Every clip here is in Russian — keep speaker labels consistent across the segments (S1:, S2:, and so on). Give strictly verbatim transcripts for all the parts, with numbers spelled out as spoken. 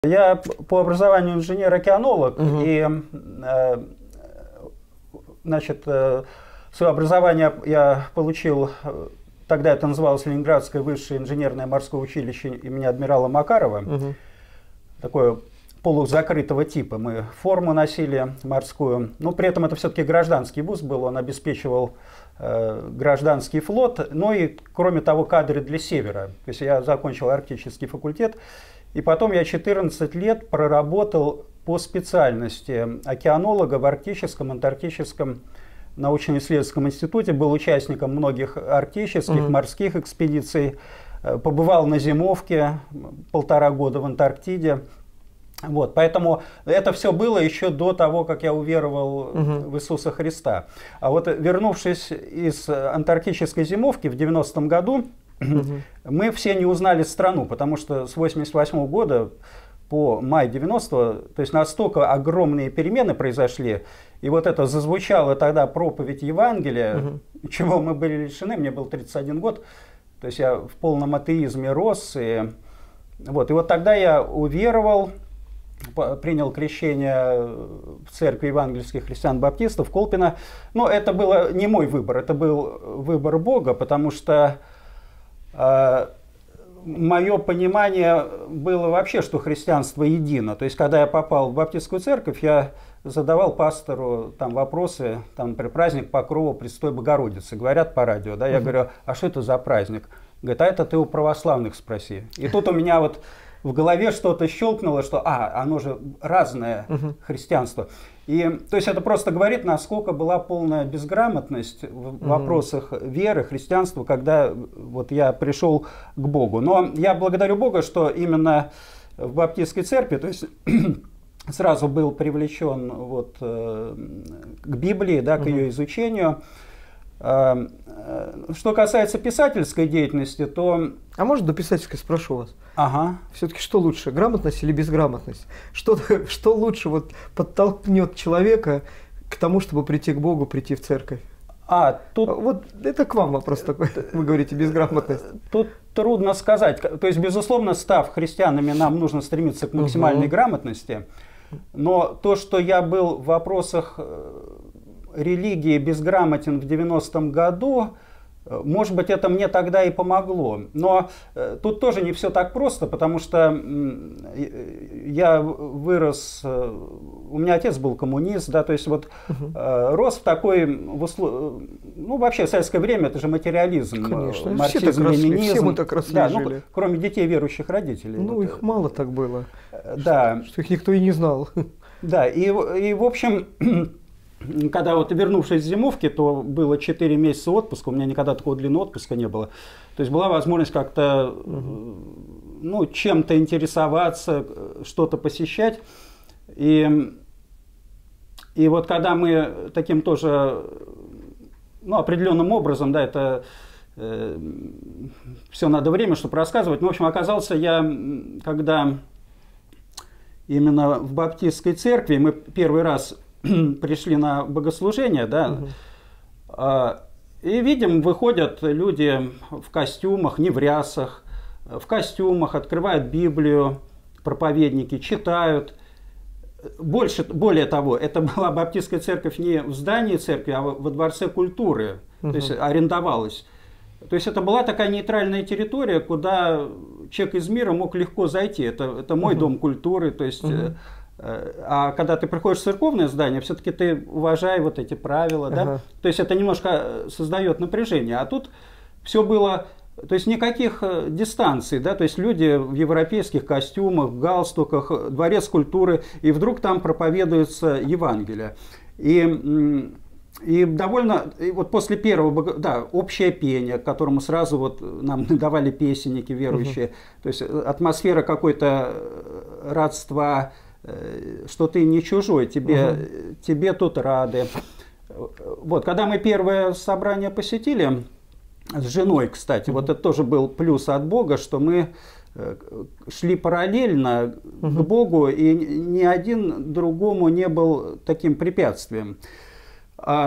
S1: Я по образованию инженер-океанолог, угу. и э, значит, э, свое образование я получил, тогда это называлось Ленинградское высшее инженерное морское училище имени адмирала Макарова, угу. такое полузакрытого типа. Мы форму носили морскую, но при этом это все-таки гражданский вуз был, он обеспечивал э, гражданский флот, ну и кроме того кадры для севера. То есть я закончил арктический факультет. И потом я четырнадцать лет проработал по специальности океанолога в Арктическом, Антарктическом научно-исследовательском институте, был участником многих арктических, mm-hmm. морских экспедиций, побывал на зимовке полтора года в Антарктиде. Вот, поэтому это все было еще до того, как я уверовал mm-hmm. в Иисуса Христа. А вот вернувшись из антарктической зимовки в девяностом году, Угу. мы все не узнали страну, потому что с восемьдесят восьмого года по май девяностого, то есть настолько огромные перемены произошли, и вот это зазвучала тогда проповедь Евангелия, угу. чего мы были лишены, мне был тридцать один год, то есть я в полном атеизме рос, и вот, и вот тогда я уверовал, принял крещение в церкви евангельских христиан-баптистов Колпино, но это было не мой выбор, это был выбор Бога, потому что мое понимание было вообще, что христианство едино. То есть, когда я попал в баптистскую церковь, я задавал пастору там вопросы, там, например, праздник Покрова Пресвятой Богородицы. Говорят по радио, да, я uh-huh. говорю, а что это за праздник? Говорит, а это ты у православных спроси. И тут у меня вот в голове что-то щелкнуло, что, а, оно же разное uh-huh. христианство. И, то есть это просто говорит, насколько была полная безграмотность в mm-hmm. вопросах веры, христианства, когда вот я пришел к Богу. Но я благодарю Бога, что именно в баптистской церкви, то есть сразу был привлечен вот, э, к Библии, да, к mm-hmm. ее изучению. Э, что касается писательской деятельности, то...
S2: А может, до писательской спрошу вас?
S1: Ага.
S2: Все-таки что лучше, грамотность или безграмотность? Что, что лучше вот подтолкнет человека к тому, чтобы прийти к Богу, прийти в церковь?
S1: А, тут...
S2: Вот это к вам вопрос такой, вы говорите, безграмотность.
S1: Тут трудно сказать. То есть, безусловно, став христианами, нам нужно стремиться к максимальной угу. грамотности. Но то, что я был в вопросах религии безграмотен в девяностом году, может быть, это мне тогда и помогло. Но э, тут тоже не все так просто, потому что э, я вырос, э, у меня отец был коммунист, да, то есть вот э, рос в такой, в услов... ну вообще в советское время это же материализм,
S2: конечно,
S1: марксизм,
S2: все так росли,
S1: ленинизм.
S2: Все мы так росли,
S1: да,
S2: жили.
S1: Ну, кроме детей верующих родителей.
S2: Ну
S1: вот.
S2: Их мало так было,
S1: да.
S2: что, что их никто и не знал.
S1: Да, и, и в общем... Когда вот вернувшись с зимовки, то было четыре месяца отпуска, у меня никогда такого длинного отпуска не было. То есть была возможность как-то ну, чем-то интересоваться, что-то посещать. И, и вот когда мы таким тоже ну, определенным образом, да, это э, все надо время, чтобы рассказывать. Ну, в общем, оказался я, когда именно в баптистской церкви, мы первый раз пришли на богослужение, да, угу. и видим, выходят люди в костюмах, не в рясах, в костюмах, открывают Библию, проповедники читают. Больше, более того, это была баптистская церковь не в здании церкви, а во Дворце культуры, угу. то есть арендовалась. То есть это была такая нейтральная территория, куда человек из мира мог легко зайти. Это, это мой угу. дом культуры, то есть... Угу. А когда ты приходишь в церковное здание, все-таки ты уважай вот эти правила, ага. да? То есть это немножко создает напряжение. А тут все было, то есть никаких дистанций, да? То есть люди в европейских костюмах, в галстуках, дворец культуры, и вдруг там проповедуется Евангелие. И, и довольно, и вот после первого, да, общее пение, к которому сразу вот нам давали песенники верующие, угу. то есть атмосфера какой-то родства, что ты не чужой, тебе, угу. тебе тут рады. Вот, когда мы первое собрание посетили, с женой, кстати, угу. вот это тоже был плюс от Бога, что мы шли параллельно угу. к Богу, и ни один другому не был таким препятствием.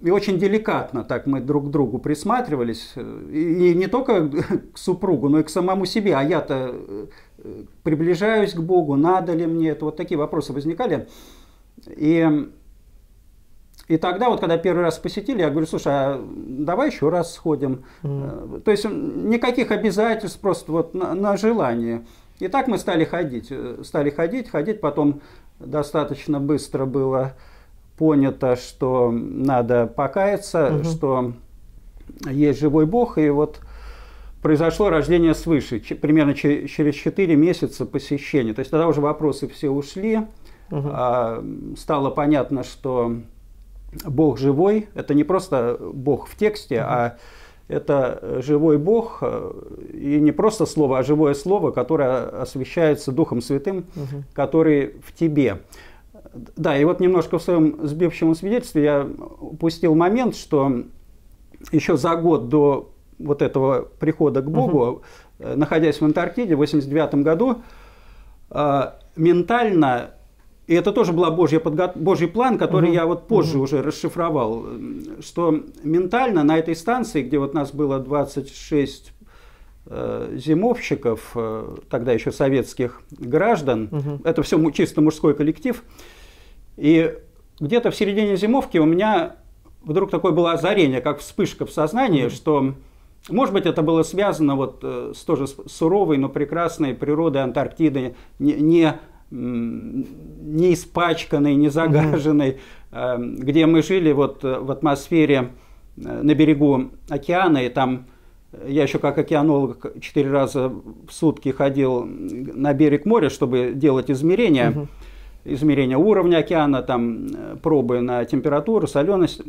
S1: и очень деликатно так мы друг к другу присматривались. И, и не только к супругу, но и к самому себе. А я-то приближаюсь к Богу, надо ли мне это? Вот такие вопросы возникали. И, и тогда, вот когда первый раз посетили, я говорю, слушай, а давай еще раз сходим. Mm. То есть никаких обязательств, просто вот на, на желание. И так мы стали ходить, стали ходить, ходить. Потом достаточно быстро было понято, что надо покаяться, угу. что есть живой Бог. И вот произошло рождение свыше, примерно через четыре месяца посещения. То есть тогда уже вопросы все ушли. Угу. А, стало понятно, что Бог живой. Это не просто Бог в тексте, угу. а это живой Бог. И не просто слово, а живое слово, которое освящается Духом Святым, угу. который в тебе. Да, и вот немножко в своем сбивчивом свидетельстве я упустил момент, что еще за год до вот этого прихода к Богу, uh-huh. находясь в Антарктиде в восемьдесят девятом году, ментально, и это тоже был Божий, подго... Божий план, который uh-huh. я вот позже uh-huh. уже расшифровал, что ментально на этой станции, где вот нас было двадцать шесть зимовщиков, тогда еще советских граждан, uh-huh. это все чисто мужской коллектив, и где-то в середине зимовки у меня вдруг такое было озарение, как вспышка в сознании, mm-hmm. что, может быть, это было связано вот с тоже суровой, но прекрасной природой Антарктиды, не, не, не испачканной, не загаженной, mm-hmm. где мы жили вот в атмосфере на берегу океана, и там я еще как океанолог четыре раза в сутки ходил на берег моря, чтобы делать измерения. Mm-hmm. измерения уровня океана, там, пробы на температуру, соленость.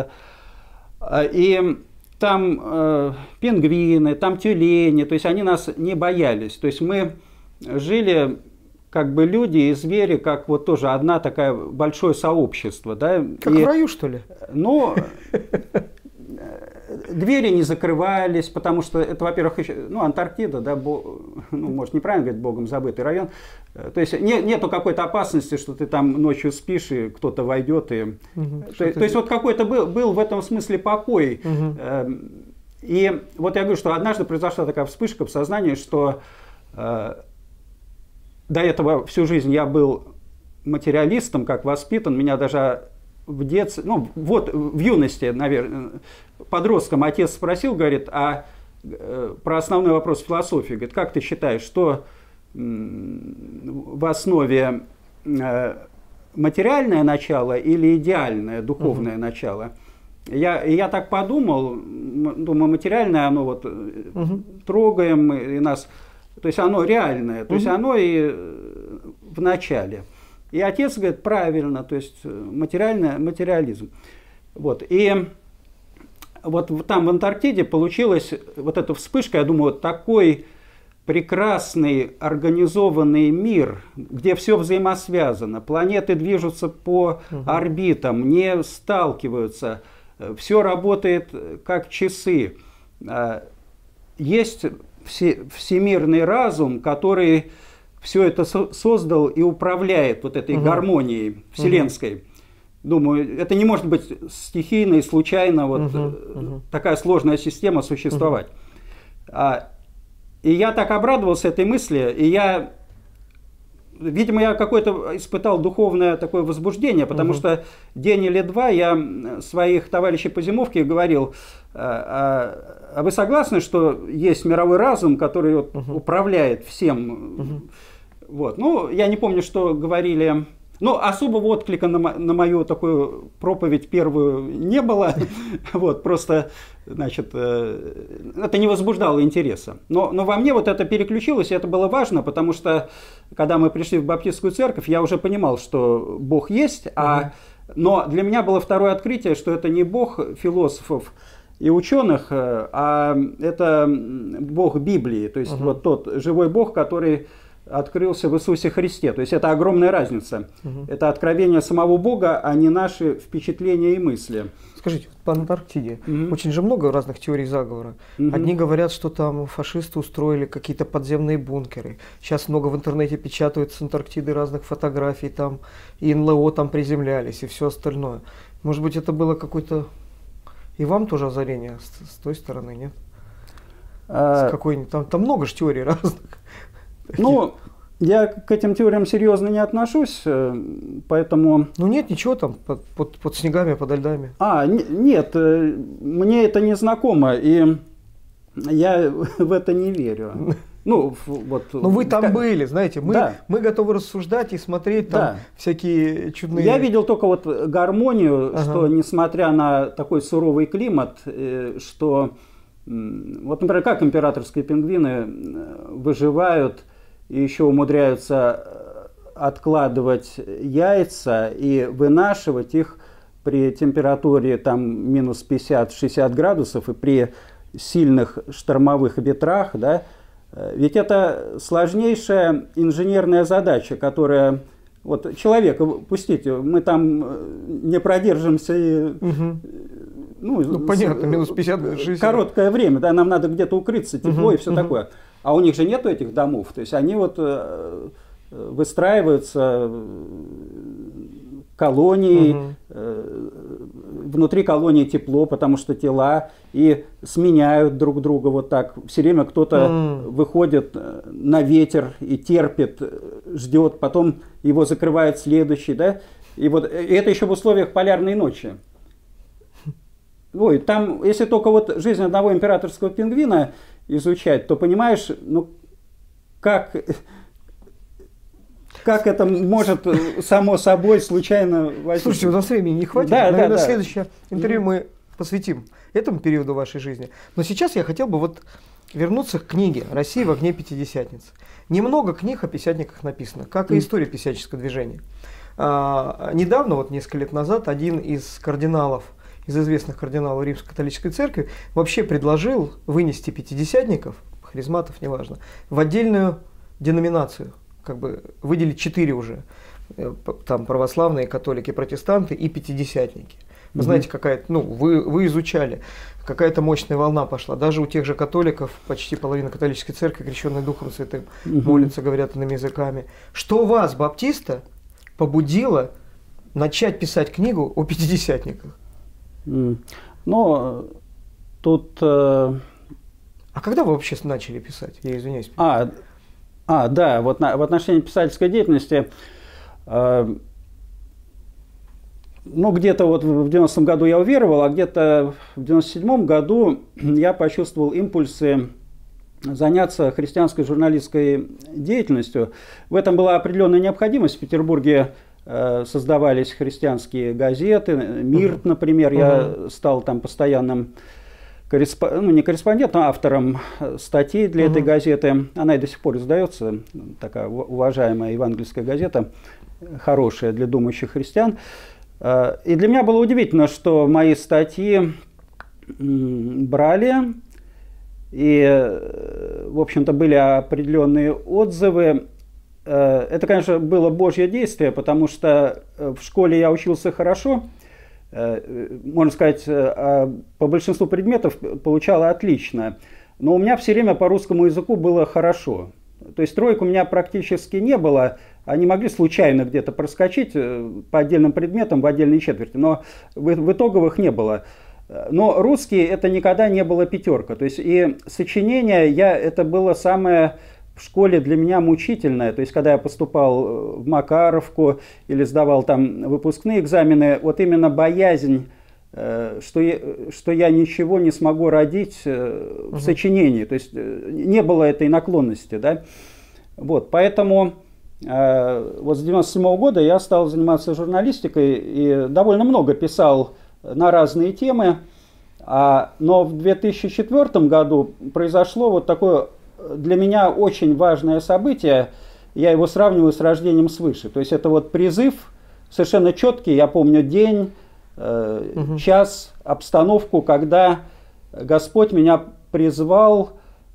S1: И там э, пингвины, там тюлени, то есть они нас не боялись. То есть мы жили как бы люди и звери, как вот тоже одна такая большое сообщество. Да?
S2: Как и, в раю, что ли?
S1: Ну, двери не закрывались, потому что это, во-первых, еще, ну, Антарктида, да, бо, ну, может, неправильно говорить, богом забытый район. То есть не, нету какой-то опасности, что ты там ночью спишь, и кто-то войдет. И, угу, то, то есть вот какой-то был, был в этом смысле покой. Угу. И вот я говорю, что однажды произошла такая вспышка в сознании, что э, до этого всю жизнь я был материалистом, как воспитан, меня даже в детстве, ну вот в юности, наверное, подростком отец спросил, говорит, а э, про основной вопрос философии, говорит, как ты считаешь, что в основе э, материальное начало или идеальное духовное uh-huh. начало? Я, я так подумал, думаю, материальное, оно вот uh-huh. трогаем и нас, то есть оно реальное, то uh-huh. есть оно и в начале. И отец говорит, правильно, то есть материальное, материализм. Вот, и вот там в Антарктиде получилась вот эта вспышка, я думаю, вот такой прекрасный организованный мир, где все взаимосвязано, планеты движутся по угу. орбитам, не сталкиваются, все работает как часы. Есть всемирный разум, который все это создал и управляет вот этой угу. гармонией вселенской. Угу. Думаю, это не может быть стихийно и случайно вот угу. Угу. такая сложная система существовать. Угу. И я так обрадовался этой мысли, и я, видимо, я какое-то испытал духовное такое возбуждение, потому угу. что день или два я своих товарищей по зимовке говорил, а, а вы согласны, что есть мировой разум, который вот угу. управляет всем? Угу. Вот. Ну, я не помню, что говорили. Ну, особого отклика на, на мою такую проповедь первую не было. Вот, просто, значит, это не возбуждало интереса. Но, но во мне вот это переключилось, и это было важно, потому что, когда мы пришли в баптистскую церковь, я уже понимал, что Бог есть, а, но для меня было второе открытие, что это не Бог философов и ученых, а это Бог Библии, то есть uh-huh. вот тот живой Бог, который открылся в Иисусе Христе. То есть это огромная разница.
S2: Угу.
S1: Это откровение самого Бога, а не наши впечатления и мысли.
S2: Скажите, по Антарктиде
S1: Угу.
S2: очень же много разных теорий заговора.
S1: Угу.
S2: Одни говорят, что там фашисты устроили какие-то подземные бункеры. Сейчас много в интернете печатают с Антарктиды разных фотографий, там и эн эл о там приземлялись, и все остальное. Может быть, это было какое-то... И вам тоже озарение с, с той стороны, нет?
S1: А...
S2: С какой-нибудь... Там, там много же теорий разных.
S1: Ну, я к этим теориям серьезно не отношусь, поэтому...
S2: Ну нет, ничего там под, под, под снегами, подо льдами.
S1: А, нет, мне это не знакомо, и я в это не верю. Ну, вот,
S2: Но вы там как... были, знаете, мы,
S1: да.
S2: мы готовы рассуждать и смотреть там
S1: да.
S2: всякие чудные...
S1: Я видел только вот гармонию,
S2: ага.
S1: что несмотря на такой суровый климат, что... Вот, например, как императорские пингвины выживают и еще умудряются откладывать яйца и вынашивать их при температуре там минус пятьдесят-шестьдесят градусов и при сильных штормовых ветрах, да? Ведь это сложнейшая инженерная задача, которая... Вот человека, пустите, мы там не продержимся и...
S2: Угу.
S1: Ну,
S2: ну, понятно, минус пятьдесят, шестьдесят.
S1: Короткое время, да, нам надо где-то укрыться, тепло
S2: угу,
S1: и все
S2: угу.
S1: такое. А у них же нету этих домов, то есть они вот э, выстраиваются колонии, угу. э, внутри колонии тепло, потому что тела, и сменяют друг друга вот так. Все время кто-то угу. выходит на ветер и терпит, ждет, потом его закрывает следующий, да, и вот и это еще в условиях полярной ночи. Ой, там, если только вот жизнь одного императорского пингвина изучать, то понимаешь, ну, как, как это может само собой случайно возникнуть.
S2: Слушайте, у нас времени не хватит.
S1: Да,
S2: Наверное,
S1: да, да.
S2: следующее интервью мы посвятим этому периоду вашей жизни. Но сейчас я хотел бы вот вернуться к книге «Россия в огне пятидесятниц». Немного книг о пятидесятниках написано, как и история пятидесятнического движения. А, недавно, вот несколько лет назад, один из кардиналов, из известных кардиналов Римской католической церкви, вообще предложил вынести пятидесятников, харизматов, неважно, в отдельную деноминацию, как бы выделить четыре уже, там православные, католики, протестанты и пятидесятники. Вы знаете, какая-то, ну, вы, вы изучали, какая-то мощная волна пошла. Даже у тех же католиков, почти половина католической церкви, крещенной Духом Святым, угу. молятся, говорят иными языками. Что вас, баптиста, побудило начать писать книгу о пятидесятниках?
S1: Ну, тут... Э...
S2: А когда вы вообще начали писать? Я извиняюсь.
S1: А, а да, вот на, в отношении писательской деятельности, э, ну, где-то вот в девяностом году я уверовал, а где-то в девяносто седьмом году я почувствовал импульсы заняться христианской журналистской деятельностью. В этом была определенная необходимость. В Петербурге создавались христианские газеты, «Мир», uh-huh. например, uh-huh. я стал там постоянным, корресп... ну не корреспондентом, а автором статей для uh-huh. этой газеты. Она и до сих пор издается, такая уважаемая евангельская газета, хорошая для думающих христиан. И для меня было удивительно, что мои статьи брали, и, в общем-то, были определенные отзывы. Это, конечно, было Божье действие, потому что в школе я учился хорошо, можно сказать, по большинству предметов получал отлично, но у меня все время по русскому языку было хорошо. То есть троек у меня практически не было, они могли случайно где-то проскочить по отдельным предметам в отдельные четверти, но в, в итоговых не было. Но русский это никогда не было пятерка, то есть и сочинение я, это было самое... в школе для меня мучительное, то есть когда я поступал в Макаровку или сдавал там выпускные экзамены, вот именно боязнь, что я, что я ничего не смогу родить в угу. сочинении, то есть не было этой наклонности, да, вот, поэтому вот с девяносто седьмого года я стал заниматься журналистикой и довольно много писал на разные темы, но в две тысячи четвёртом году произошло вот такое для меня очень важное событие, я его сравниваю с рождением свыше. То есть это вот призыв совершенно четкий, я помню день, э, угу. час, обстановку, когда Господь меня призвал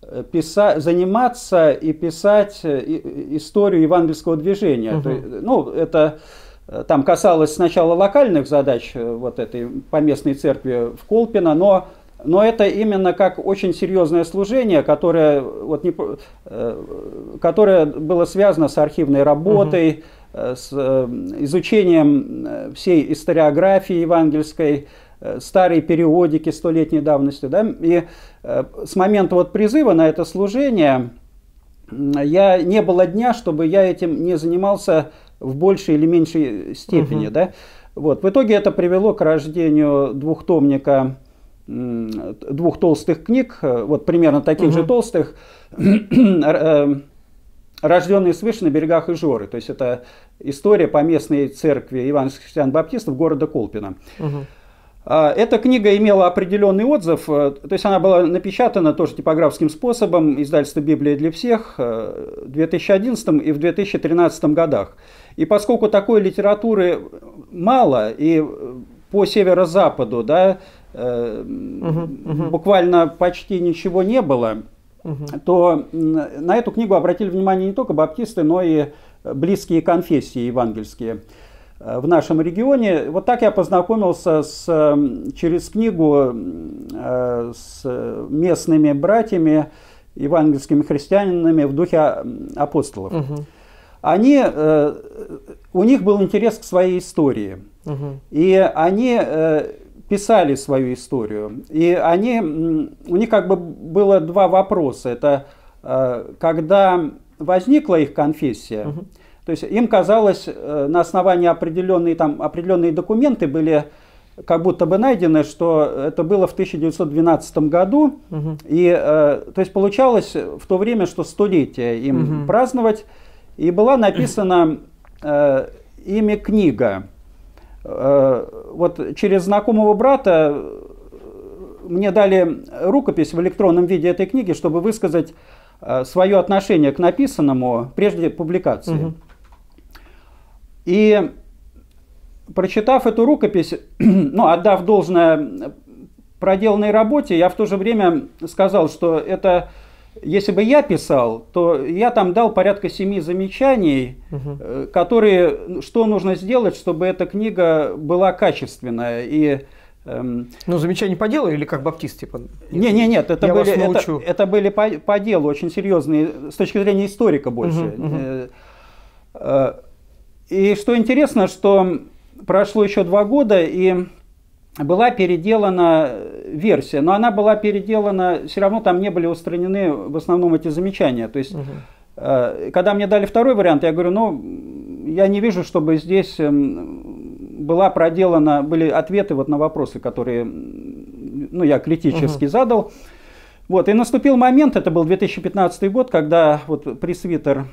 S1: писать, заниматься и писать историю евангельского движения. Угу. То есть, ну, это там касалось сначала локальных задач вот этой поместной церкви в Колпино, но, но это именно как очень серьезное служение, которое, вот не, которое было связано с архивной работой, угу. с изучением всей историографии евангельской, старые периодики столетней давности. Да? И э, с момента вот призыва на это служение я, не было дня, чтобы я этим не занимался в большей или меньшей степени. Угу. Да? Вот. В итоге это привело к рождению двухтомника, двух толстых книг, вот примерно таких угу. же толстых, «Рожденные свыше на берегах Ижоры». То есть это история поместной церкви евангельских христиан-баптистов города Колпино. Угу. Эта книга имела определенный отзыв, то есть она была напечатана тоже типографским способом, издательство «Библия для всех» в две тысячи одиннадцатом и в две тысячи тринадцатом годах. И поскольку такой литературы мало, и по северо-западу, да, угу, угу. буквально почти ничего не было, угу. то на эту книгу обратили внимание не только баптисты, но и близкие конфессии евангельские в нашем регионе. Вот так я познакомился с, через книгу с местными братьями, евангельскими христианами в духе апостолов. Угу. Они, у них был интерес к своей истории. Угу. И они писали свою историю. И они, у них как бы было два вопроса. Это когда возникла их конфессия, угу. то есть им казалось, на основании определенные, там, определенные документы были как будто бы найдены, что это было в тысяча девятьсот двенадцатом году. Угу. И, то есть получалось в то время, что столетие им угу. праздновать. И была написана э, ими книга. Э, вот через знакомого брата мне дали рукопись в электронном виде этой книги, чтобы высказать э, свое отношение к написанному прежде публикации. Угу. И прочитав эту рукопись, ну, отдав должное проделанной работе, я в то же время сказал, что это... Если бы я писал, то я там дал порядка семи замечаний, угу. которые, что нужно сделать, чтобы эта книга была качественная. И, эм...
S2: Ну, замечания по делу или как баптист? Типа?
S1: Нет, нет, нет, это, были, это, это были по, по делу очень серьезные, с точки зрения историка больше. Угу, угу. И что интересно, что прошло еще два года, и была переделана версия, но она была переделана, все равно там не были устранены в основном эти замечания. То есть, угу. э, когда мне дали второй вариант, я говорю, ну, я не вижу, чтобы здесь э, была проделана, были ответы вот на вопросы, которые, ну, я критически угу. задал. Вот, и наступил момент, это был две тысячи пятнадцатый год, когда вот пресвитер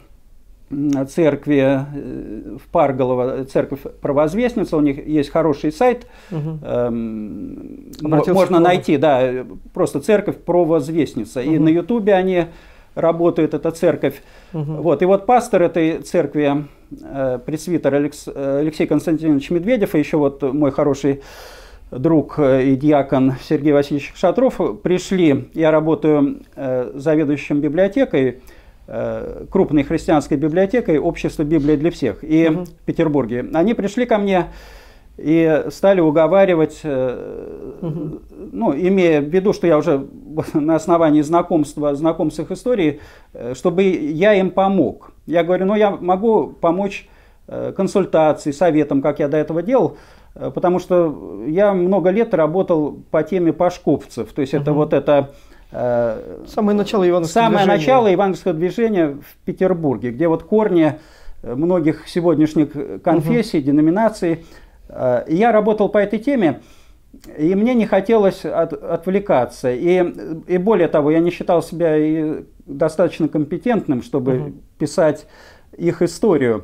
S1: церкви в Парголово, церковь Провозвестница, у них есть хороший сайт, угу. эм, можно найти, да, просто церковь Провозвестница. Угу. И на Ютубе они работают, эта церковь. Угу. Вот, и вот пастор этой церкви, э, пресвитер Алекс, Алексей Константинович Медведев, и еще вот мой хороший друг и диакон Сергей Васильевич Шатров пришли. Я работаю э, заведующим библиотекой, крупной христианской библиотекой «Общество Библия для всех» и угу. в Петербурге. Они пришли ко мне и стали уговаривать, угу. ну, имея в виду, что я уже на основании знакомства, знаком с их историей, чтобы я им помог. Я говорю, ну, я могу помочь консультацией, советом, как я до этого делал, потому что я много лет работал по теме пашковцев, то есть угу. это вот это...
S2: Самое начало евангельского
S1: Самое
S2: движения.
S1: начало евангельского движения в Петербурге, где вот корни многих сегодняшних конфессий, угу. деноминаций. И я работал по этой теме, и мне не хотелось от, отвлекаться. И, и более того, я не считал себя и достаточно компетентным, чтобы угу. писать их историю.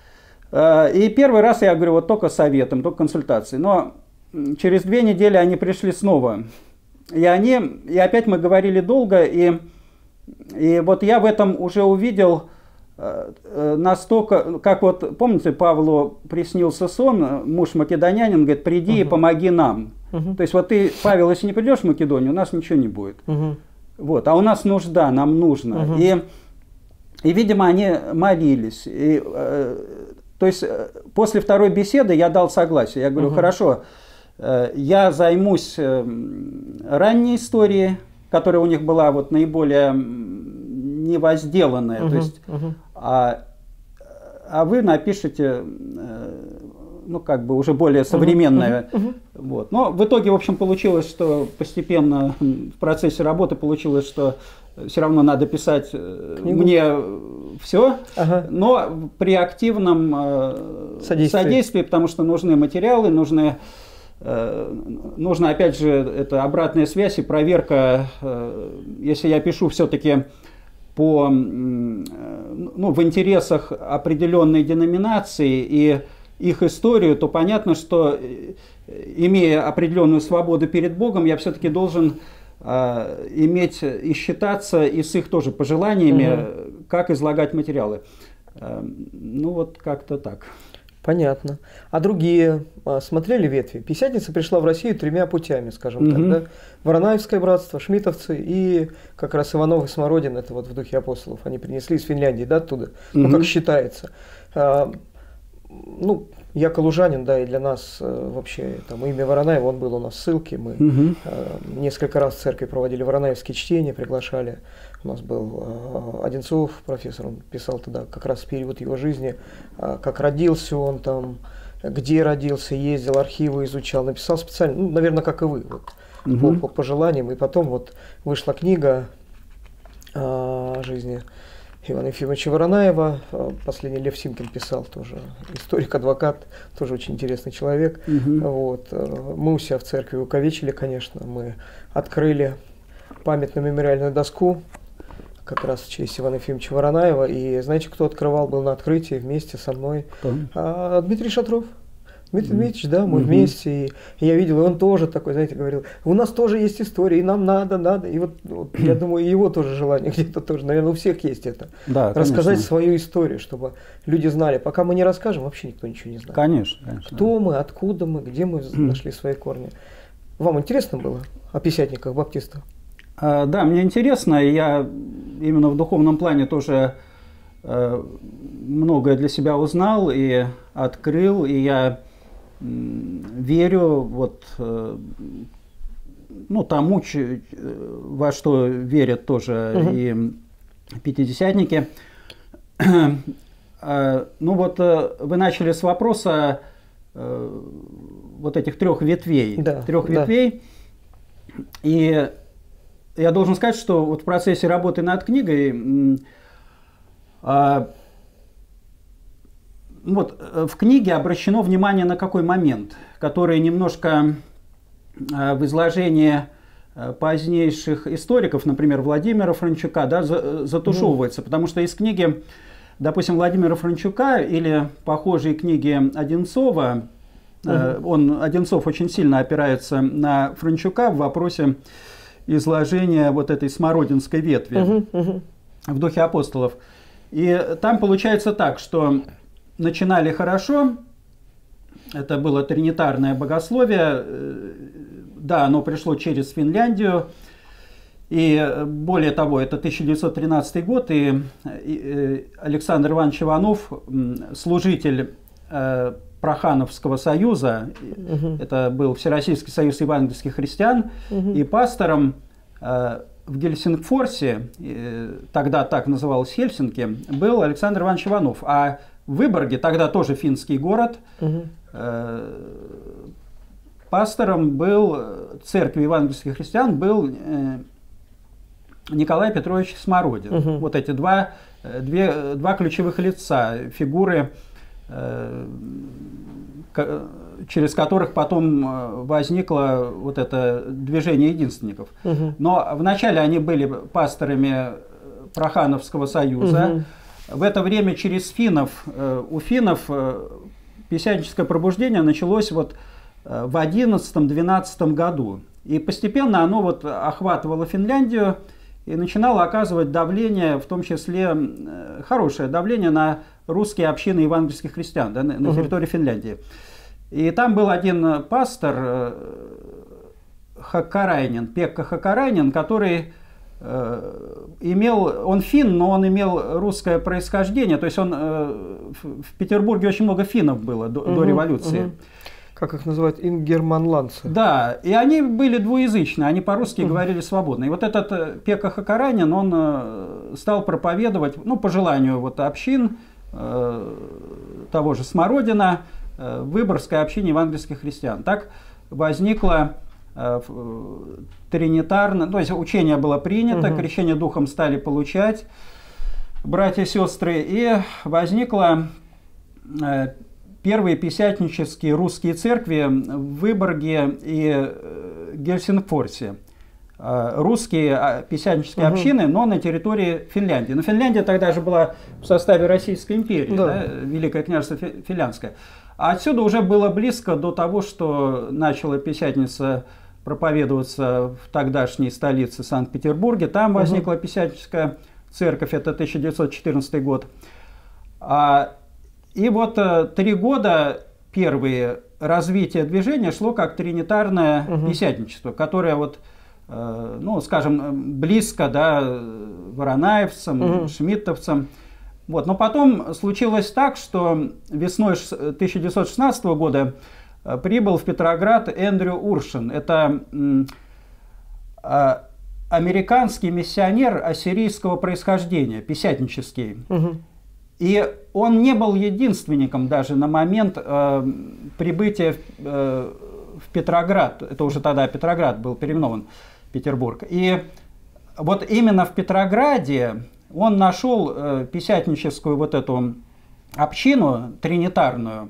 S1: И первый раз я говорю, вот только советом, только консультацией. Но через две недели они пришли снова. И, они, и опять мы говорили долго, и, и вот я в этом уже увидел э, настолько, как вот, помните, Павлу приснился сон, муж македонянин, говорит, приди угу. и помоги нам. Угу. То есть вот ты, Павел, если не придешь в Македонию, у нас ничего не будет. Угу. Вот, а у нас нужда, нам нужно.
S2: Угу.
S1: И, и, видимо, они молились. И, э, то есть после второй беседы я дал согласие. Я говорю, угу. хорошо, э, я займусь э, ранней историей, которая у них была вот наиболее невозделанная.
S2: Угу.
S1: То есть,
S2: угу.
S1: а, а вы напишите... Э, ну, как бы уже более современная. Uh-huh, uh-huh. Вот. Но в итоге, в общем, получилось, что постепенно в процессе работы получилось, что все равно надо писать Книгу. Мне все, uh-huh. но при активном содействии. содействии, потому что нужны материалы, нужны, нужна, опять же, это обратная связь и проверка. Если я пишу все-таки по, ну, в интересах определенной деноминации и их историю, то понятно, что, имея определенную свободу перед Богом, я все-таки должен э, иметь и считаться и с их тоже пожеланиями, угу. как излагать материалы. Э, ну вот как-то так.
S2: Понятно. А другие смотрели ветви? Пятидесятница пришла в Россию тремя путями, скажем угу. так. Да? Воронаевское братство, шмидтовцы и как раз Иванов и Смородин, это вот в духе апостолов, они принесли из Финляндии, да, оттуда, угу. ну как считается. Ну, я калужанин, да, и для нас э, вообще там имя Воронаева, он был у нас в ссылке, мы угу. э, несколько раз в церкви проводили воронаевские чтения, приглашали, у нас был э, Одинцов, профессор, он писал тогда как раз период его жизни, э, как родился он там, где родился, ездил, архивы изучал, написал специально, ну, наверное, как и вы, вот, угу. по, по пожеланиям, и потом вот вышла книга э, о жизни Ивана Ефимовича Воронаева, последний Лев Симкин писал тоже, историк-адвокат, тоже очень интересный человек. Угу. Вот. Мы у себя в церкви увековечили, конечно, мы открыли памятную мемориальную доску как раз в честь Ивана Ефимовича Воронаева, и знаете, кто открывал, был на открытии вместе со мной? А, Дмитрий Шатров. Дмитрий mm-hmm. Дмитриевич, да, мы mm-hmm. вместе, и, и я видел, и он тоже такой, знаете, говорил, у нас тоже есть история, и нам надо, надо, и вот, вот я думаю, и его тоже желание где-то тоже, наверное, у всех есть это,
S1: да,
S2: рассказать
S1: конечно.
S2: свою историю, чтобы люди знали, пока мы не расскажем, вообще никто ничего не знает.
S1: Конечно, конечно.
S2: Кто мы, откуда мы, где мы mm-hmm. нашли свои корни. Вам интересно было о пятидесятниках, баптистах?
S1: А, да, мне интересно, и я именно в духовном плане тоже э, многое для себя узнал и открыл, и я верю вот, ну, тому, во что верят тоже угу. и пятидесятники. Ну вот вы начали с вопроса вот этих трех ветвей.
S2: Да,
S1: трех
S2: да.
S1: ветвей. И я должен сказать, что вот в процессе работы над книгой вот в книге обращено внимание на какой момент, который немножко в изложении позднейших историков, например, Владимира Франчука, да, затушевывается. Mm. Потому что из книги, допустим, Владимира Франчука или похожие книги Одинцова, mm. он, Одинцов очень сильно опирается на Франчука в вопросе изложения вот этой смородинской ветви mm-hmm. Mm-hmm. в духе апостолов. И там получается так, что начинали хорошо, это было тринитарное богословие, да, оно пришло через Финляндию, и более того, это тысяча девятьсот тринадцатый год, и Александр Иванович Иванов, служитель Прохановского союза, угу. это был Всероссийский союз евангельских христиан, угу. и пастором в Гельсингфорсе, тогда так называлось Хельсинки, был Александр Иванович Иванов, а в Выборге, тогда тоже финский город, угу. э, пастором был церкви евангельских христиан был э, Николай Петрович Смородин. Угу. Вот эти два, две, два ключевых лица, фигуры, э, через которых потом возникло вот это движение единственников. Угу. Но вначале они были пасторами Прохановского союза. Угу. В это время через финнов, у финнов пятидесятническое пробуждение началось вот в одиннадцатом-двенадцатом году. И постепенно оно вот охватывало Финляндию и начинало оказывать давление, в том числе хорошее давление на русские общины евангельских христиан, да, на, на угу. территории Финляндии. И там был один пастор Хаккараинен, Пекка Хаккараинен, который имел, он финн, но он имел русское происхождение, то есть он в Петербурге очень много финнов было до, угу, до революции. Угу.
S2: Как их называют, ингерманландцы.
S1: Да, и они были двуязычные, они по-русски угу. говорили свободно. И вот этот Пекка Хакаранин, он стал проповедовать, ну, по желанию вот общин, э, того же Смородина, э, Выборгской общине евангельских христиан. Так возникло э, тринитарное, то есть учение было принято, угу. крещение духом стали получать братья и сестры, и возникло э, первые пятидесятнические русские церкви в Выборге и Гельсингфорсе. Русские пятидесятнические угу. общины, но на территории Финляндии. Но Финляндия тогда же была в составе Российской империи, да. Да, Великое княжество Финляндское. А отсюда уже было близко до того, что начала Пятидесятница проповедоваться в тогдашней столице Санкт-Петербурге. Там угу. возникла Пятидесятническая церковь, это тысяча девятьсот четырнадцатый год. А И вот э, три года первые развитие движения шло как тринитарное угу. пятидесятничество, которое, вот, э, ну, скажем, близко, да, воронаевцам, угу. шмидтовцам. Вот. Но потом случилось так, что весной тысяча девятьсот шестнадцатого года э, прибыл в Петроград Эндрю Уршин. Это э, американский миссионер ассирийского происхождения, пятидесятнический. Угу. И он не был единственником даже на момент э, прибытия э, в Петроград. Это уже тогда Петроград был переименован в Петербург. И вот именно в Петрограде он нашел э, пятидесятническую вот эту общину тринитарную.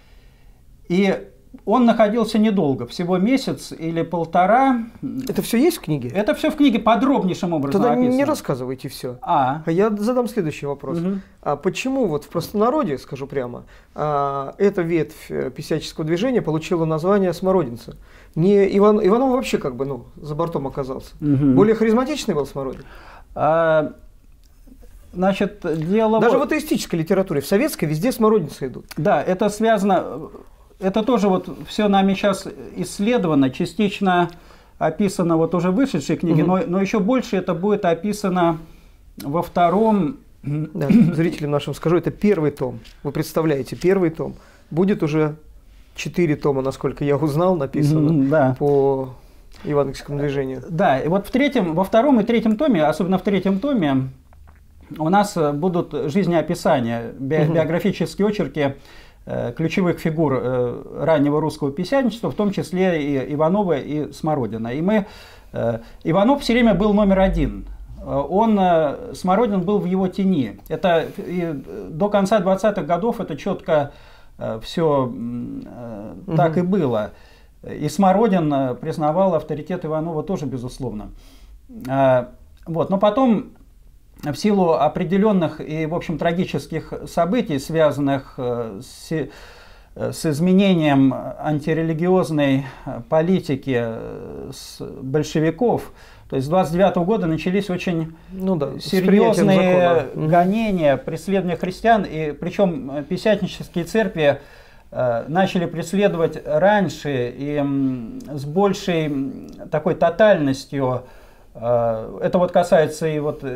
S1: И он находился недолго, всего месяц или полтора.
S2: Это все есть в книге?
S1: Это все в книге подробнейшим образом
S2: Тогда
S1: описано.
S2: Не рассказывайте все.
S1: А.
S2: Я задам следующий вопрос. Угу. А почему вот в простонародье, скажу прямо, а, эта ветвь пятидесятнического движения получила название Смородинцы? Не Иван, Иванов вообще как бы ну, за бортом оказался. Угу. Более харизматичный был Смородин?
S1: А, значит, дело...
S2: Даже
S1: вот...
S2: в атеистической литературе, в советской, везде смородинцы идут.
S1: Да, это связано... Это тоже вот все нами сейчас исследовано, частично описано вот уже в вышедшей книге, угу. но, но еще больше это будет описано во втором...
S2: Да, зрителям нашим скажу, это первый том. Вы представляете, первый том. Будет уже четыре тома, насколько я узнал, написано да. по евангельскому движению. Да, и вот в третьем, во втором и третьем томе, особенно в третьем томе, у нас будут жизнеописания, би, угу. биографические очерки ключевых фигур раннего русского пятидесятничества, в том числе и Иванова, и Смородина. И мы... Иванов все время был номер один. Он, Смородин был в его тени. Это и до конца двадцатых годов это четко все угу. так и было. И Смородин признавал авторитет Иванова тоже, безусловно. Вот. Но потом... В силу определенных и, в общем, трагических событий, связанных с, с изменением антирелигиозной политики с большевиков, то есть с двадцать девятого года начались очень ну да, серьезные гонения, преследования христиан, и причем пятидесятнические церкви начали преследовать раньше и с большей такой тотальностью. Это вот касается и вот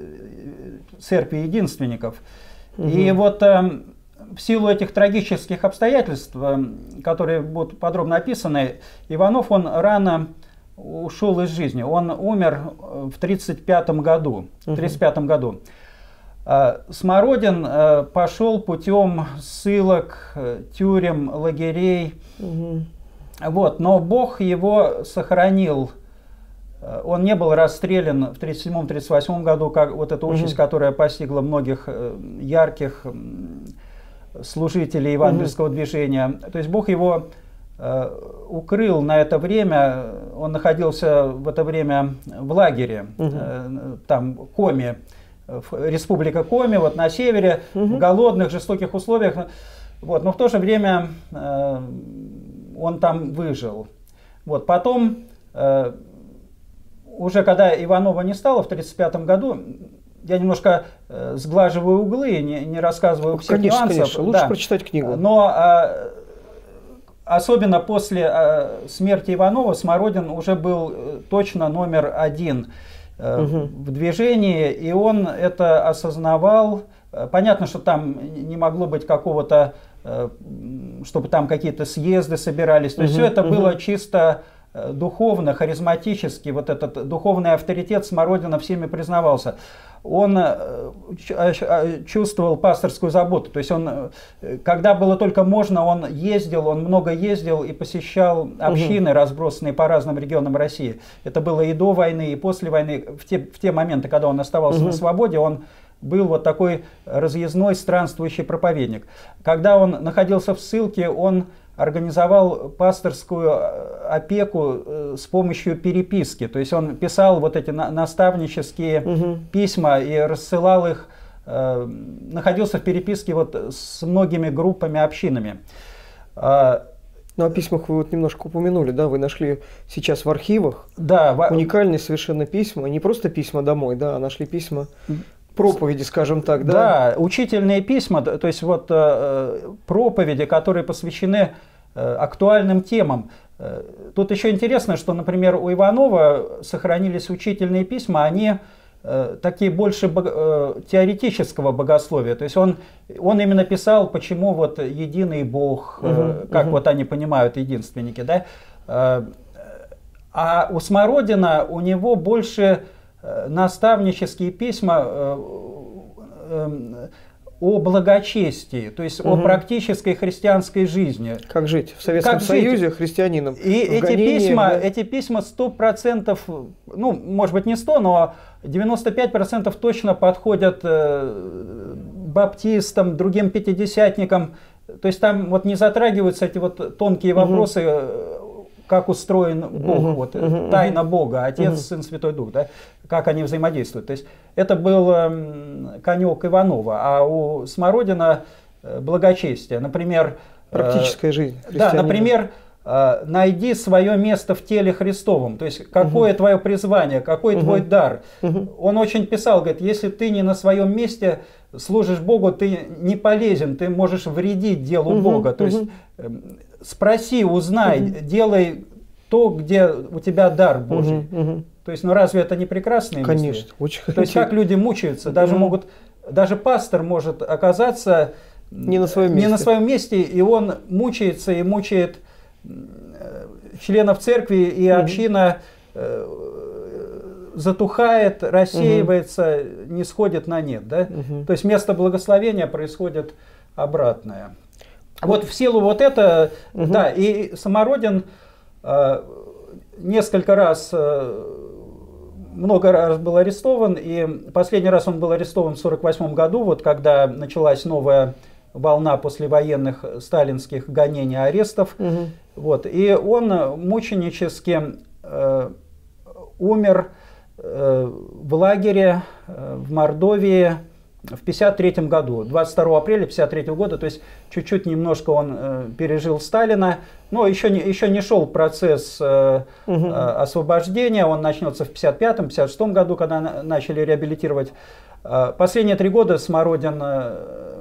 S2: церкви единственников. Угу. И вот э, в силу этих трагических обстоятельств, э, которые будут подробно описаны, Иванов, он рано ушел из жизни. Он умер в тридцать пятом году. Угу. В тридцать пятом году. Э, Смородин э, пошел путем ссылок, тюрем, лагерей. Угу. Вот, но Бог его сохранил. Он не был расстрелян в тридцать седьмом — тридцать восьмом году, как вот эта участь, угу. которая постигла многих ярких служителей евангельского угу. движения. То есть Бог его э, укрыл на это время. Он находился в это время в лагере, угу. э, там Коми, республика Коми, вот на севере, угу. в голодных, жестоких условиях. Вот, но в то же время э, он там выжил. Вот, потом... Э, Уже когда Иванова не стало в тридцать пятом году, я немножко э, сглаживаю углы, не, не рассказываю всех конечно, нюансов. Конечно. Лучше да. прочитать книгу. Но э, особенно после э, смерти Иванова Смородин уже был точно номер один.
S1: э, угу. в движении, и он это осознавал. Понятно, что там не могло быть какого-то, э, чтобы там какие-то съезды собирались. То есть угу. все это угу. было чисто духовно, харизматически. Вот этот духовный авторитет Смородина всеми признавался. Он чувствовал пасторскую заботу. То есть он, когда было только можно, он ездил, он много ездил и посещал общины, угу. разбросанные по разным регионам России. Это было и до войны, и после войны. В те, в те моменты, когда он оставался угу. на свободе, он был вот такой разъездной, странствующий проповедник. Когда он находился в ссылке, он организовал пасторскую опеку с помощью переписки. То есть он писал вот эти наставнические угу. письма и рассылал их, э, находился в переписке вот с многими группами, общинами.
S2: Ну, о письмах вы вот немножко упомянули, да, вы нашли сейчас в архивах
S1: да,
S2: уникальные совершенно письма, не просто письма домой, да, а нашли письма, проповеди, скажем так, да?
S1: Да, учительные письма, то есть вот э, проповеди, которые посвящены э, актуальным темам. Тут еще интересно, что, например, у Иванова сохранились учительные письма, они э, такие больше бог, э, теоретического богословия. То есть он, он именно писал, почему вот единый Бог, э, угу, как угу. вот они понимают, единственники, да? Э, а у Смородина у него больше наставнические письма э, э, о благочестии, то есть угу. о практической христианской жизни.
S2: Как жить в Советском как Союзе жить? Христианином.
S1: И эти гонениях, письма, да? эти письма сто процентов, ну, может быть не сто, но девяносто пять процентов точно подходят э, баптистам, другим пятидесятникам. То есть там вот не затрагиваются эти вот тонкие вопросы, угу. как устроен Бог, угу, вот, угу, тайна Бога, Отец, угу. Сын, Святой Дух, да, как они взаимодействуют. То есть это был э, конек Иванова, а у Смородина э, благочестие. Например,
S2: практическая э, жизнь.
S1: Да, например, э, найди свое место в теле Христовом. То есть какое угу. твое призвание, какой угу. твой дар. Угу. Он очень писал, говорит, если ты не на своем месте служишь Богу, ты не полезен, ты можешь вредить делу угу, Бога. То угу. есть э, спроси, узнай, угу. делай то, где у тебя дар Божий. Угу, угу. То есть, ну разве это не прекрасные мысли?
S2: Конечно, очень.
S1: То есть, как люди мучаются, даже угу. могут, даже пастор может оказаться
S2: не на своем месте,
S1: не на своем месте, и он мучается и мучает членов церкви, и угу. община затухает, рассеивается, угу. не сходит на нет, да? Угу. То есть, вместо благословения происходит обратное. Вот в силу вот это, угу. да, и Смородин э, несколько раз, э, много раз был арестован, и последний раз он был арестован в сорок восьмом году, вот когда началась новая волна послевоенных сталинских гонений, арестов, угу. вот, и он мученически э, умер э, в лагере э, в Мордовии в пятьдесят третьем году, двадцать второго апреля пятьдесят третьего года, то есть чуть-чуть немножко он э, пережил Сталина, но еще не, еще не шел процесс э, угу. э, освобождения, он начнется в пятьдесят пятом — пятьдесят шестом году, когда на, начали реабилитировать. Э, последние три года Смородин э,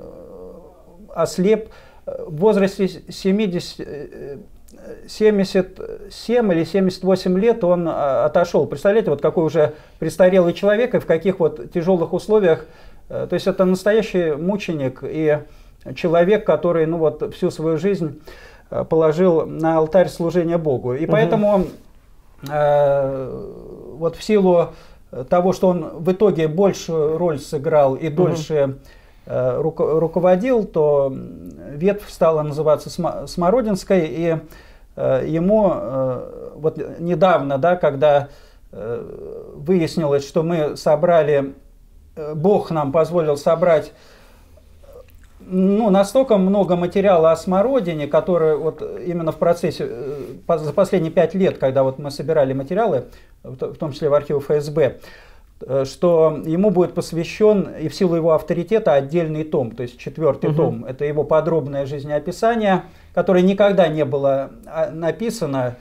S1: ослеп в возрасте семидесяти, семьдесят семь или семьдесят восемь лет он отошел. Представляете, вот какой уже престарелый человек и в каких вот тяжелых условиях. То есть это настоящий мученик и человек, который ну вот всю свою жизнь положил на алтарь служения Богу. И угу. поэтому э, вот в силу того, что он в итоге большую роль сыграл и дольше угу. э, руко руководил, то ветвь стала называться Смородинской, и э, ему э, вот недавно, да, когда э, выяснилось, что мы собрали, Бог нам позволил собрать ну, настолько много материала о Смородине, который вот именно в процессе, за последние пять лет, когда вот мы собирали материалы, в том числе в архиве эф эс бэ, что ему будет посвящен, и в силу его авторитета, отдельный том, то есть четвертый угу. том. Это его подробное жизнеописание, которое никогда не было написано.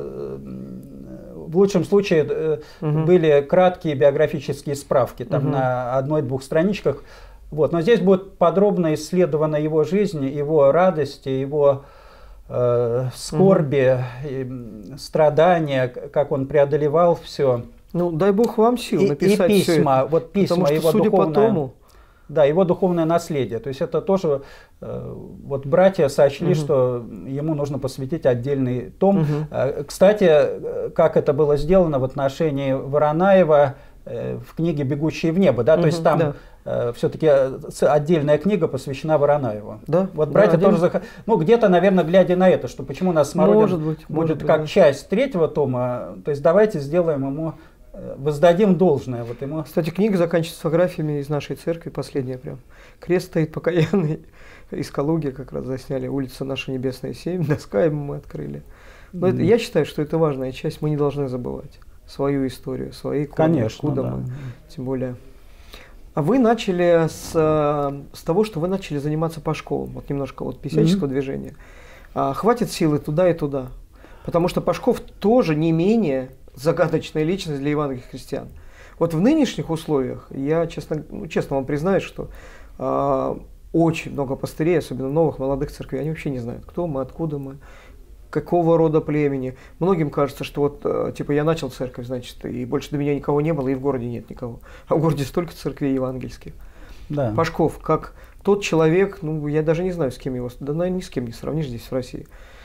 S1: В лучшем случае угу. были краткие биографические справки там, угу. на одной-двух страничках. Вот. Но здесь будет подробно исследована его жизнь, его радости, его э, скорби, угу. страдания, как он преодолевал все.
S2: Ну, дай бог вам сил
S1: и,
S2: написать
S1: и
S2: все
S1: письма,
S2: это.
S1: вот письма,
S2: Потому что,
S1: его
S2: судя
S1: духовное,
S2: по тому,
S1: да, его духовное наследие. То есть это тоже, э, вот братья сочли,
S2: угу.
S1: что ему нужно посвятить отдельный том.
S2: Угу.
S1: Э, кстати, как это было сделано в отношении Воронаева э, в книге «Бегущие в небо», да, угу, то есть там да. э, все-таки отдельная книга посвящена Воронаеву.
S2: Да,
S1: вот братья
S2: да,
S1: тоже, зах... ну где-то, наверное, глядя на это, что почему у нас Смородин
S2: может быть,
S1: будет
S2: может быть,
S1: как
S2: да.
S1: часть третьего тома, то есть давайте сделаем ему, воздадим должное вот ему.
S2: Кстати, книга заканчивается фотографиями из нашей церкви, последняя прям. Крест стоит покаянный, из Калуги как раз засняли, улица Наша Небесная семь, доска ему мы открыли. Но mm-hmm. это, я считаю, что это важная часть, мы не должны забывать свою историю, свои корни,
S1: конечно,
S2: откуда
S1: да.
S2: мы, тем более. А вы начали с, с того, что вы начали заниматься Пашковым, вот немножко вот писательского mm-hmm. движения. А, хватит силы туда и туда, потому что Пашков тоже не менее загадочная личность для евангельских христиан. Вот в нынешних условиях, я честно, ну, честно вам признаюсь, что э, очень много пастырей, особенно новых, молодых церквей, они вообще не знают, кто мы, откуда мы, какого рода племени. Многим кажется, что вот, э, типа, я начал церковь, значит, и больше до меня никого не было, и в городе нет никого. А в городе столько церквей евангельских.
S1: Да.
S2: Пашков, как тот человек, ну, я даже не знаю, с кем его, да, наверное, ни с кем не сравнишь здесь, в России,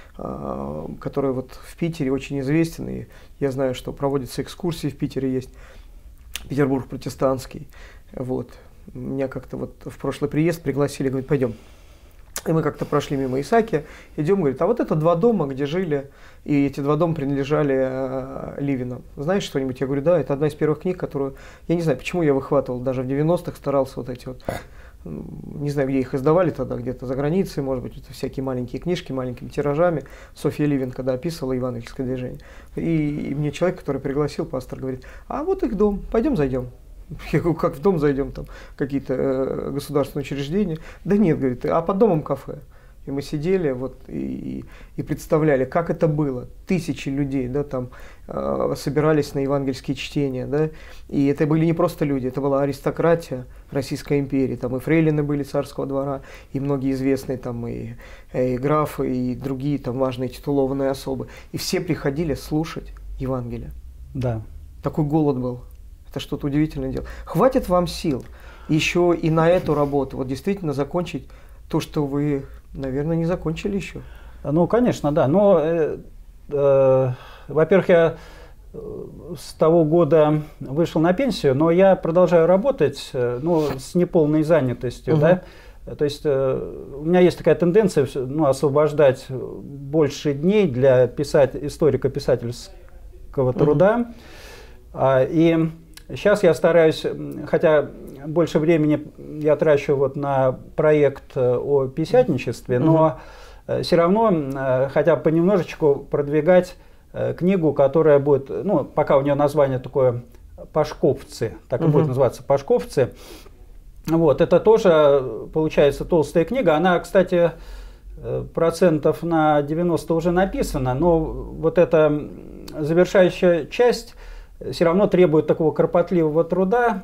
S2: который вот в Питере очень известен, и я знаю, что проводятся экскурсии в Питере, есть Петербург протестантский, вот, меня как-то вот в прошлый приезд пригласили, говорят, пойдем, и мы как-то прошли мимо Исаакия, идем, говорит, а вот это два дома, где жили, и эти два дома принадлежали э, Ливинам, знаешь что-нибудь? Я говорю, да, это одна из первых книг, которую, я не знаю, почему я выхватывал, даже в девяностых старался вот эти вот, не знаю, где их издавали тогда, где-то за границей, может быть, это всякие маленькие книжки, маленькими тиражами. Софья Ливин, когда описывала евангельское движение. И, и мне человек, который пригласил, пастор, говорит, а вот их дом, пойдем зайдем. Я говорю, как в дом зайдем, там какие-то э, государственные учреждения. Да нет, говорит, а под домом кафе. И мы сидели вот, и, и представляли, как это было. Тысячи людей да, там, э, собирались на евангельские чтения. Да, и это были не просто люди, это была аристократия Российской империи. Там и фрейлины были царского двора, и многие известные там, и, и графы, и другие там, важные титулованные особы. И все приходили слушать Евангелие.
S1: Да.
S2: Такой голод был. Это что-то удивительное дело. Хватит вам сил еще и на эту работу. Вот действительно закончить то, что вы, наверное, не закончили еще.
S1: Ну, конечно, да. Но, э, э, во-первых, я с того года вышел на пенсию, но я продолжаю работать, э, ну, с неполной занятостью, угу. да. То есть э, у меня есть такая тенденция, ну, освобождать больше дней для писать, историко-писательского труда. Угу. А, и сейчас я стараюсь, хотя больше времени я трачу вот на проект о писятничестве, но uh-huh. все равно хотя бы понемножечку продвигать книгу, которая будет, ну, пока у нее название такое «Пашковцы», так и uh-huh. будет называться «Пашковцы». Вот, это тоже получается толстая книга, она, кстати, процентов на девяносто уже написана, но вот эта завершающая часть все равно требует такого кропотливого труда.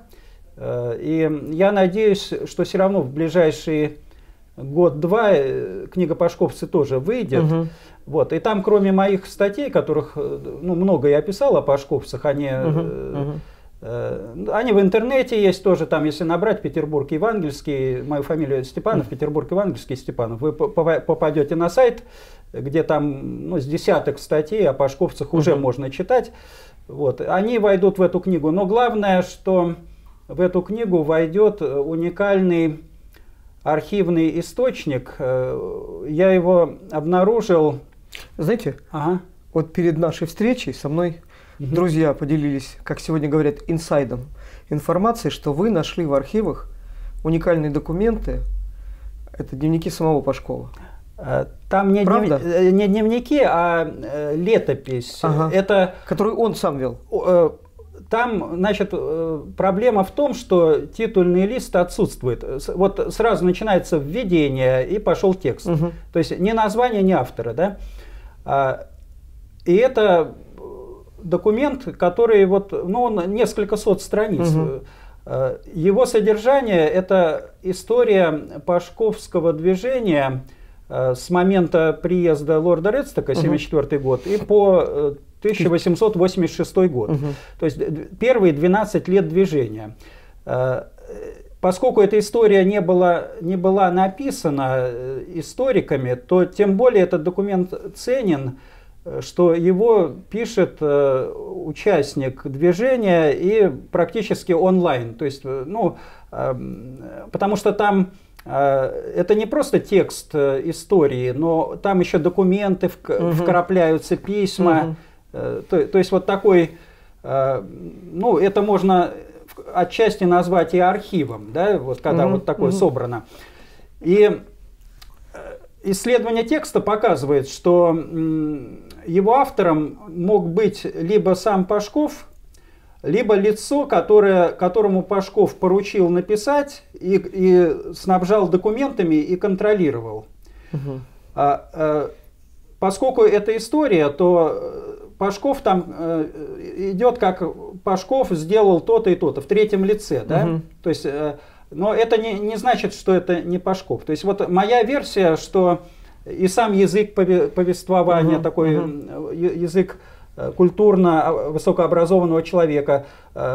S1: И я надеюсь, что все равно в ближайший год-два книга «Пашковцы» тоже выйдет. Угу. Вот. И там, кроме моих статей, которых ну, много я писал о пашковцах, они, угу. Угу. Э, они в интернете есть тоже. Там, если набрать «Петербург Евангельский», мою фамилию Степанов, угу. Петербург Евангельский Степанов, вы попадете на сайт, где там ну, с десяток статей о пашковцах угу. уже можно читать. Вот. Они войдут в эту книгу. Но главное, что в эту книгу войдет уникальный архивный источник. Я его обнаружил.
S2: Знаете,
S1: ага.
S2: вот перед нашей встречей со мной угу. друзья поделились, как сегодня говорят, инсайдом информации, что вы нашли в архивах уникальные документы. Это дневники самого Пашкова.
S1: Там не, днев... не дневники, а летопись.
S2: Ага.
S1: Это...
S2: Которую он сам вел.
S1: Там, значит, проблема в том, что титульный лист отсутствует. Вот сразу начинается введение и пошел текст. Угу. То есть ни названия, ни автора. Да? И это документ, который вот, ну, он несколько сот страниц. Угу. Его содержание – это история пашковского движения с момента приезда лорда Редстока, семьдесят четвёртый год, и по тысяча восемьсот восемьдесят шестой год. Угу. То есть первые двенадцать лет движения. Поскольку эта история не была, не была написана историками, то тем более этот документ ценен, что его пишет участник движения и практически онлайн. То есть, ну, потому что там это не просто текст истории, но там еще документы угу. вкрапляются, письма. Угу. То, то есть вот такой, ну, это можно отчасти назвать и архивом, да, вот когда угу. вот такое угу. собрано. И исследование текста показывает, что его автором мог быть либо сам Пашков, либо лицо, которое, которому Пашков поручил написать и, и снабжал документами и контролировал. Угу. А, а, поскольку это история, то Пашков там э, идет как Пашков сделал то-то и то-то в третьем лице, да? Угу. То есть, э, но это не, не значит, что это не Пашков. То есть вот моя версия, что и сам язык повествования, угу. такой угу. язык культурно высокообразованного человека,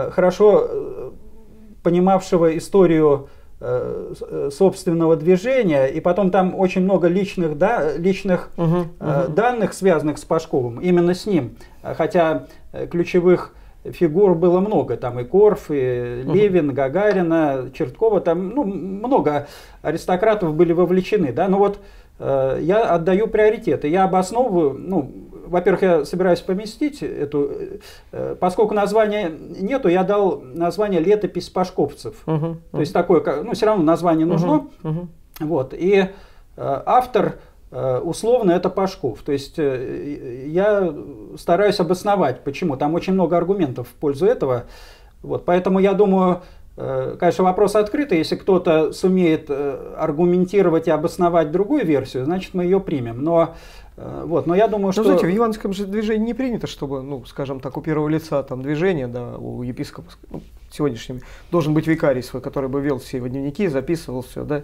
S1: хорошо понимавшего историю собственного движения, и потом там очень много личных, да, личных угу, угу. данных, связанных с Пашковым, именно с ним, хотя ключевых фигур было много, там и Корф, и Левин, угу. Гагарина, Черткова, там ну, много аристократов были вовлечены, да, но вот э, я отдаю приоритеты, я обосновываю, ну, во-первых, я собираюсь поместить эту, э, поскольку названия нету, я дал название «Летопись пашковцев». Uh-huh, uh-huh. То есть такое, ну, все равно название нужно. Uh-huh, uh-huh. Вот, и э, автор э, условно это Пашков. То есть э, я стараюсь обосновать, почему. Там очень много аргументов в пользу этого. Вот, поэтому я думаю, э, конечно, вопрос открытый. Если кто-то сумеет э, аргументировать и обосновать другую версию, значит, мы ее примем. Но Вот, но я думаю, что...
S2: Ну, знаете, в евангельском же движении не принято, чтобы, ну, скажем так, у первого лица там движения, да, у епископа, ну, сегодняшнего, должен быть викарий свой, который бы вел все его дневники, записывал все, да.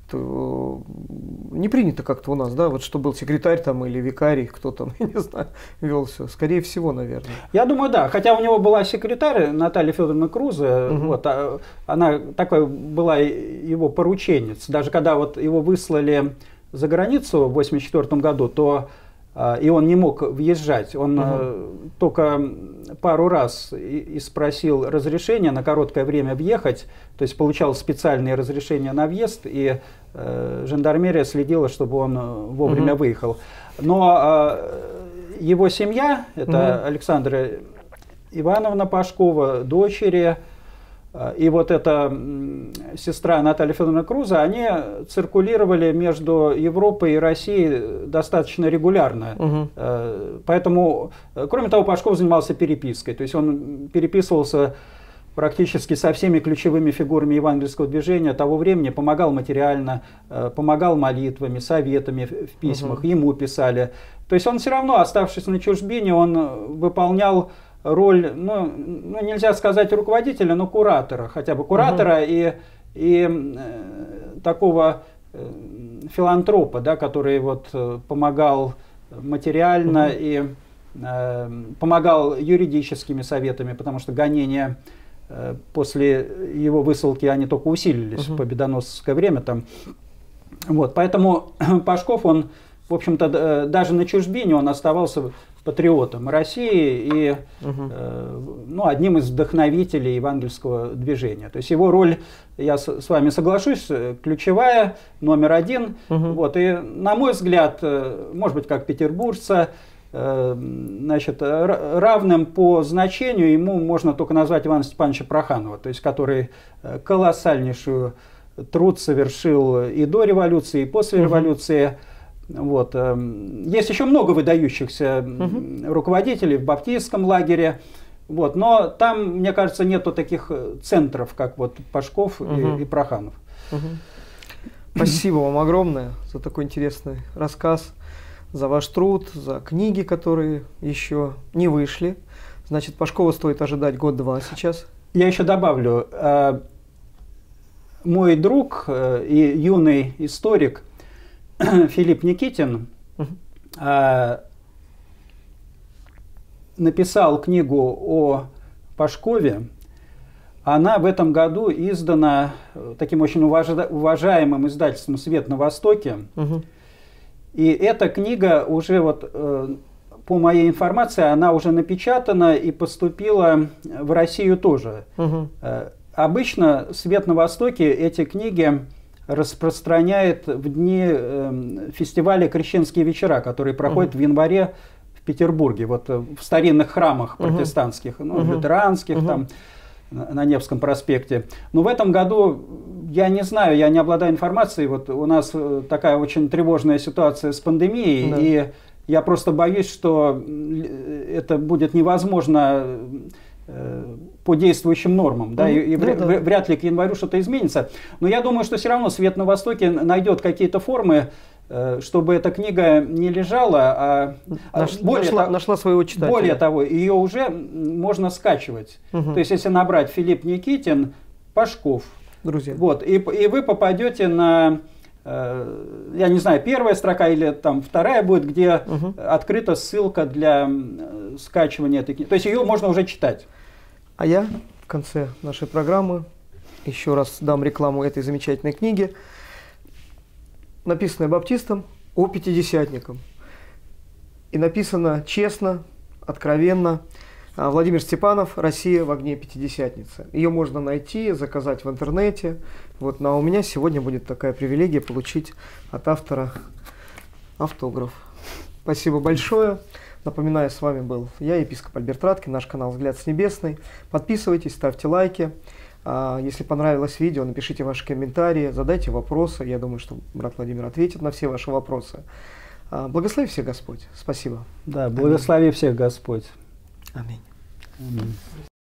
S2: То не принято как-то у нас, да, вот что был секретарь там или викарий, кто там, я не знаю, вел все. Скорее всего, наверное.
S1: Я думаю, да. Хотя у него была секретарь Наталья Федоровна Крузе, угу. вот, она такая была его порученец. Даже когда вот его выслали за границу в восемьдесят четвёртом году, то э, и он не мог въезжать. Он угу. э, только пару раз и, и спросил разрешения на короткое время въехать, то есть получал специальные разрешения на въезд, и э, жандармерия следила, чтобы он вовремя угу. выехал. Но э, его семья, это угу. Александра Ивановна Пашкова, дочери, и вот эта сестра Наталья Федоровна Круза, они циркулировали между Европой и Россией достаточно регулярно. Угу. Поэтому, кроме того, Пашков занимался перепиской. То есть он переписывался практически со всеми ключевыми фигурами евангельского движения того времени, помогал материально, помогал молитвами, советами в письмах, угу. ему писали. То есть он все равно, оставшись на чужбине, он выполнял роль, ну, ну, нельзя сказать руководителя, но куратора, хотя бы куратора uh-huh. и, и э, такого э, филантропа, да, который вот э, помогал материально uh-huh. и э, помогал юридическими советами, потому что гонения э, после его высылки, они только усилились uh-huh. в победоносное время там. Вот, поэтому Пашков, он, в общем-то, даже на чужбине он оставался патриотом России и угу. э, ну, одним из вдохновителей евангельского движения. То есть его роль, я с, с вами соглашусь, ключевая, номер один. Угу. Вот, и, на мой взгляд, может быть, как петербуржца, э, значит, равным по значению ему можно только назвать Ивана Степановича Проханова, то есть который колоссальнейшую труд совершил и до революции, и после угу. революции. Вот. Есть еще много выдающихся угу. руководителей в баптистском лагере, вот. Но там, мне кажется, нету таких центров, как вот Пашков угу. и, и Проханов.
S2: Угу. Спасибо вам огромное за такой интересный рассказ, за ваш труд, за книги, которые еще не вышли. Значит, Пашкова стоит ожидать год-два сейчас.
S1: Я еще добавлю, мой друг и юный историк Филипп Никитин, uh-huh. написал книгу о Пашкове. Она в этом году издана таким очень уважаемым издательством «Свет на Востоке». Угу. И эта книга уже, вот, по моей информации, она уже напечатана и поступила в Россию тоже. Угу. Обычно «Свет на Востоке» эти книги распространяет в дни фестиваля «Крещенские вечера», который проходит угу. в январе в Петербурге, вот в старинных храмах протестантских, угу. ну, угу. лютеранских, угу. там, на Невском проспекте. Но в этом году, я не знаю, я не обладаю информацией, вот у нас такая очень тревожная ситуация с пандемией, да. и я просто боюсь, что это будет невозможно по действующим нормам, mm-hmm. да, и, и да, вряд, да. вряд ли к январю что-то изменится. Но я думаю, что все равно «Свет на Востоке» найдет какие-то формы, чтобы эта книга не лежала, а
S2: Наш, более нашла, того, нашла своего читателя.
S1: Более того, ее уже можно скачивать. Угу. То есть, если набрать Филипп Никитин, Пашков,
S2: друзья,
S1: вот, и, и вы попадете на, э, я не знаю, первая строка или там вторая будет, где угу. открыта ссылка для скачивания этой книги. То есть, ее можно уже читать.
S2: А я в конце нашей программы еще раз дам рекламу этой замечательной книги, написанная Баптистом о пятидесятникам. И написано честно, откровенно. Владимир Степанов «Россия в огне Пятидесятницы». Ее можно найти, заказать в интернете. Вот, но у меня сегодня будет такая привилегия получить от автора автограф. Спасибо большое. Напоминаю, с вами был я, епископ Альберт Раткин, наш канал «Взгляд с небесной». Подписывайтесь, ставьте лайки. Если понравилось видео, напишите ваши комментарии, задайте вопросы. Я думаю, что брат Владимир ответит на все ваши вопросы. Благослови всех Господь. Спасибо.
S1: Да, благослови Аминь. Всех Господь.
S2: Аминь.
S1: Аминь.